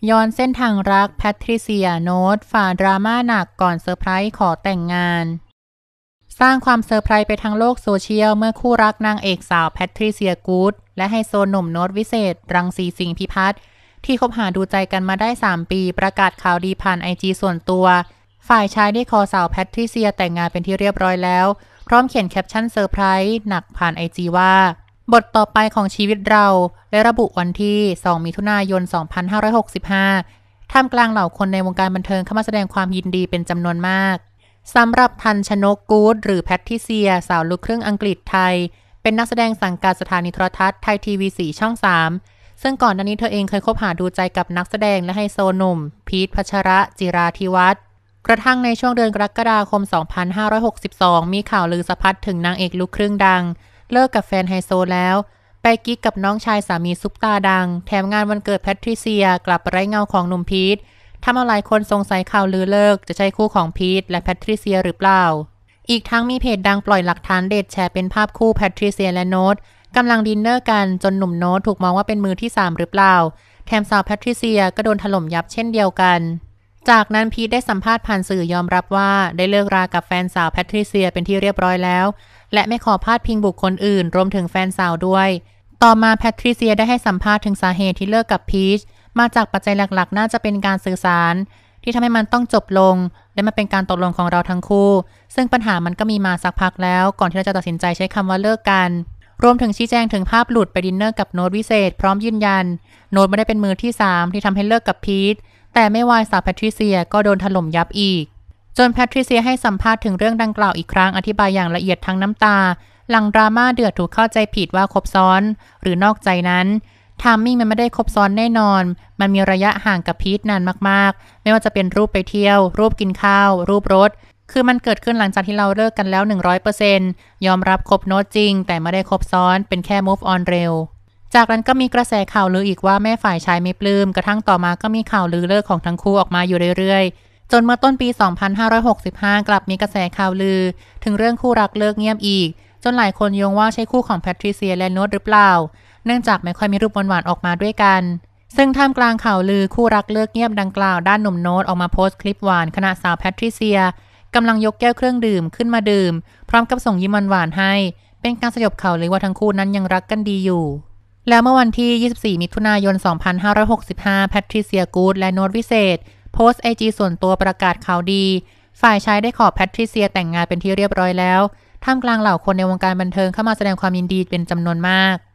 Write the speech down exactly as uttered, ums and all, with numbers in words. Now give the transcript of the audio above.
ย้อนเส้นทางรักแพทริเซียโน้ตฝ่าดราม่าหนักก่อนเซอร์ไพรส์ขอแต่งงานสร้างความเซอร์ไพรส์ไปทั้งโลกโซเชียลเมื่อคู่รักนางเอกสาวแพทริเซียกู๊ดและไฮโซหนุ่มโน้ตวิเศษรังสีสิงห์พิพัฒน์ที่คบหาดูใจกันมาได้สามปีประกาศข่าวดีผ่านไอจีส่วนตัวฝ่ายชายได้ขอสาวแพทริเซียแต่งงานเป็นที่เรียบร้อยแล้วพร้อมเขียนแคปชั่นเซอร์ไพรส์หนักผ่านไอจีว่าบทต่อไปของชีวิตเราและระบุวันที่สองมิถุนายนสองพันห้าร้อยหกสิบห้าท่ามกลางเหล่าคนในวงการบันเทิงเข้ามาแสดงความยินดีเป็นจำนวนมากสำหรับทันชนกกู๊ดหรือแพทริเซียสาวลูกครึ่งอังกฤษไทยเป็นนักแสดงสังกัดสถานีโทรทัศน์ไทยทีวีสี่ช่องสามซึ่งก่อนหน้านี้เธอเองเคยคบหาดูใจกับนักแสดงและไฮโซหนุ่มพีทพัชระจิราธิวัฒน์กระทั่งในช่วงเดือนกรกฎาคมสองพันห้าร้อยหกสิบสองมีข่าวลือสะพัดถึงนางเอกลูกครึ่งดังเลิกกับแฟนไฮโซแล้วไปกิ๊กกับน้องชายสามีซุปตาดังแถมงานวันเกิดแพทริเซียกลับไร้เงาของหนุ่มพีททำเอาหลายคนสงสัยข่าวลือเลิกจะใช่คู่ของพีทและแพทริเซียหรือเปล่าอีกทั้งมีเพจดังปล่อยหลักฐานเด็ดแชร์เป็นภาพคู่แพทริเซียและโน้ตกำลังดินเนอร์กันจนหนุ่มโน้ตถูกมองว่าเป็นมือที่สามหรือเปล่าแถมสาวแพทริเซียก็โดนถล่มยับเช่นเดียวกันจากนั้นพีทได้สัมภาษณ์ผ่านสื่อยอมรับว่าได้เลิกรากับแฟนสาวแพทริเซียเป็นที่เรียบร้อยแล้วและไม่ขอพาดพิงบุคคลอื่นรวมถึงแฟนสาวด้วยต่อมาแพทริเซียได้ให้สัมภาษณ์ถึงสาเหตุที่เลิกกับพีชมาจากปัจจัยหลักๆน่าจะเป็นการสื่อสารที่ทำให้มันต้องจบลงและมันเป็นการตกลงของเราทั้งคู่ซึ่งปัญหามันก็มีมาสักพักแล้วก่อนที่เราจะตัดสินใจใช้คำว่าเลิกกันรวมถึงชี้แจงถึงภาพหลุดไปดินเนอร์กับโน้ตวิเศษพร้อมยืนยันโน้ตไม่ได้เป็นมือที่สามที่ทำให้เลิกกับพีทแต่ไม่วายสาวแพทริเซียก็โดนถล่มยับอีกจนแพทริเซียให้สัมภาษณ์ถึงเรื่องดังกล่าวอีกครั้งอธิบายอย่างละเอียดทั้งน้ำตาหลังดราม่าเดือดถูกเข้าใจผิดว่าคบซ้อนหรือนอกใจนั้นทามมิ่งมันไม่ได้คบซ้อนแน่นอนมันมีระยะห่างกับพีทนานมากๆไม่ว่าจะเป็นรูปไปเที่ยวรูปกินข้าวรูปรถคือมันเกิดขึ้นหลังจากที่เราเลิกกันแล้ว หนึ่งร้อยเปอร์เซ็นต์ ยอมรับคบโน้ตจริงแต่ไม่ได้คบซ้อนเป็นแค่ move on เร็วจากนั้นก็มีกระแสข่าวลืออีกว่าแม่ฝ่ายชายไม่ปลื้มกระทั่งต่อมาก็มีข่าวลือเลิกของทั้งคู่ออกมาอยู่เรื่อยๆจนเมื่อต้นปีสองพันห้าร้อยหกสิบห้ากลับมีกระแสข่าวลือถึงเรื่องคู่รักเลิกเงียบอีกจนหลายคนโยงว่าใช่คู่ของแพทริเซียและโน้ตหรือเปล่าเนื่องจากไม่ค่อยมีรูปหวานๆออกมาด้วยกันซึ่งท่ามกลางข่าวลือคู่รักเลิกเงียบดังกล่าวด้านหนุ่มโน้ตออกมาโพสต์คลิปหวานขณะสาวแพทริเซียกำลังยกแก้วเครื่องดื่มขึ้นมาดื่มพร้อมกับส่งยิ้มหวานๆให้เป็นการสยบข่าวลือว่าทั้งคู่นั้นยังรักกันดีอยู่แล้วเมื่อวันที่ยี่สิบสี่มิถุนายนสองพันห้าร้อยหกสิบห้าแพทริเซียกู๊ดและโน้ตวิเศษโพสต์ไอจีส่วนตัวประกาศข่าวดีฝ่ายชายได้ขอแพทริเซียแต่งงานเป็นที่เรียบร้อยแล้วท่ามกลางเหล่าคนในวงการบันเทิงเข้ามาแสดงความยินดีเป็นจำนวนมาก